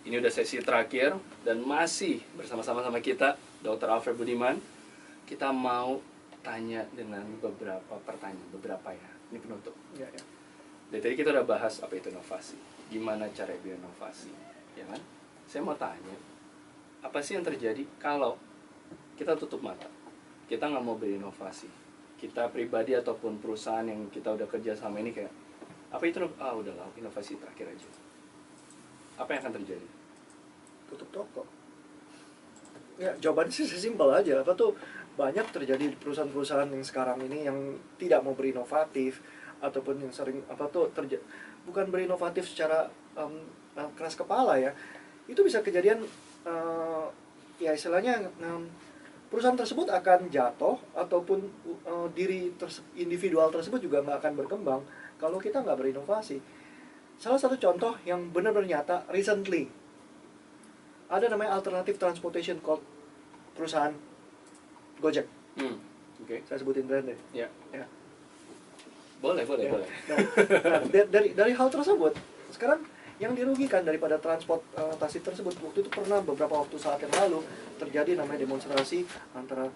Ini udah sesi terakhir dan masih bersama-sama sama kita Dr. Alfred Budiman. Kita mau tanya dengan beberapa pertanyaan, beberapa ya. Ini penutup. Ya, ya. Dari tadi kita udah bahas apa itu inovasi, gimana cara berinovasi, ya kan? Saya mau tanya, apa sih yang terjadi kalau kita tutup mata, kita nggak mau berinovasi, kita pribadi ataupun perusahaan yang kita udah kerja sama ini kayak, apa itu? Udahlah, inovasi terakhir aja. Apa yang akan terjadi? Tutup toko. Ya, jawabannya sih simpel aja. Apa tuh banyak terjadi di perusahaan-perusahaan yang sekarang ini yang tidak mau berinovatif, ataupun yang sering bukan berinovatif secara keras kepala ya. Itu bisa kejadian ya istilahnya perusahaan tersebut akan jatuh, ataupun individual tersebut juga nggak akan berkembang kalau kita nggak berinovasi. Salah satu contoh yang benar-benar nyata recently, ada namanya Alternative Transportation Corp, perusahaan Gojek. Oke. Saya sebutin brandnya. Ya. Ya. Boleh. Nah, dari hal tersebut, sekarang yang dirugikan daripada transportasi tersebut, waktu itu pernah beberapa saat yang lalu terjadi namanya demonstrasi antara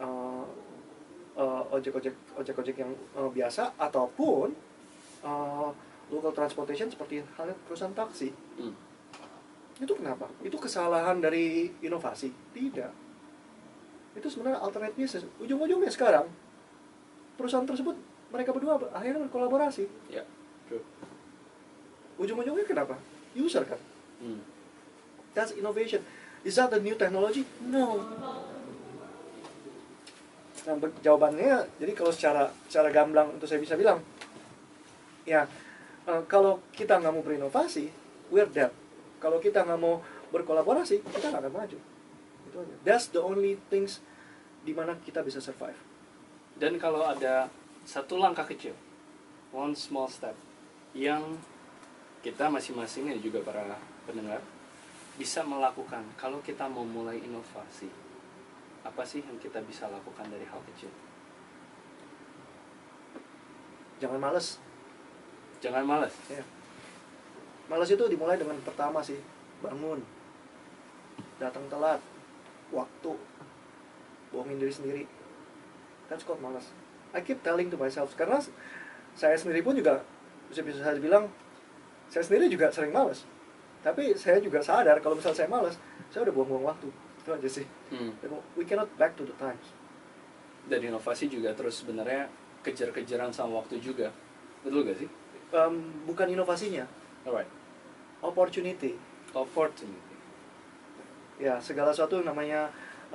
ojek-ojek yang biasa ataupun local transportation seperti halnya perusahaan taksi. Itu kenapa? Itu kesalahan dari inovasi? Tidak. Itu sebenarnya alternatifnya ujung-ujungnya sekarang perusahaan tersebut mereka berdua akhirnya berkolaborasi. Ya. True. Ujung-ujungnya kenapa? User kan. That's innovation. Is that a new technology? No. Nah, jawabannya, jadi kalau secara gamblang untuk saya bisa bilang, ya kalau kita nggak mau berinovasi, we're dead. Kalau kita nggak mau berkolaborasi, kita nggak akan maju. Itu aja. That's the only things di mana kita bisa survive. Dan kalau ada satu langkah kecil, one small step, yang kita masing-masing dan juga para pendengar bisa melakukan kalau kita mau mulai inovasi, apa sih yang kita bisa lakukan dari hal kecil? Jangan malas. Jangan malas. Ya. Malas itu dimulai dengan pertama sih, bangun, datang telat, waktu, bohongin diri sendiri. That's called malas. I keep telling to myself, karena saya sendiri pun juga bisa saya bilang, saya sendiri juga sering malas. Tapi saya juga sadar kalau misalnya saya malas, saya udah buang-buang waktu. Itu aja sih. We cannot back to the times. Dan inovasi juga terus sebenarnya kejar-kejaran sama waktu juga. Betul gak sih? Bukan inovasinya. Alright. Opportunity. Ya, segala sesuatu namanya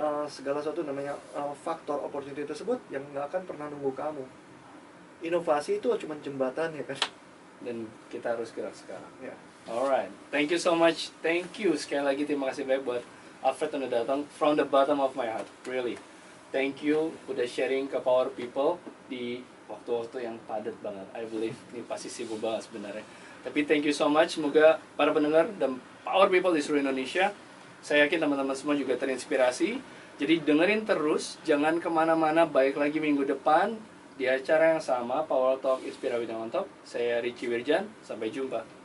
faktor opportunity tersebut yang nggak akan pernah nunggu kamu. Inovasi itu cuma jembatan ya kan. Dan kita harus gerak sekarang. Ya. Alright, thank you so much. Thank you sekali lagi, terima kasih banyak buat Alfred yang udah datang from the bottom of my heart, really. Thank you udah sharing ke Power People di waktu-waktu yang padat banget. I believe ini pasti sibuk banget sebenarnya. Tapi thank you so much. Semoga para pendengar dan Power People di seluruh Indonesia, saya yakin teman-teman semua juga terinspirasi. Jadi dengerin terus, jangan kemana-mana. Baik lagi minggu depan di acara yang sama, Power Talk Inspira Bidang Mantap. Saya Richie Wirjan, sampai jumpa.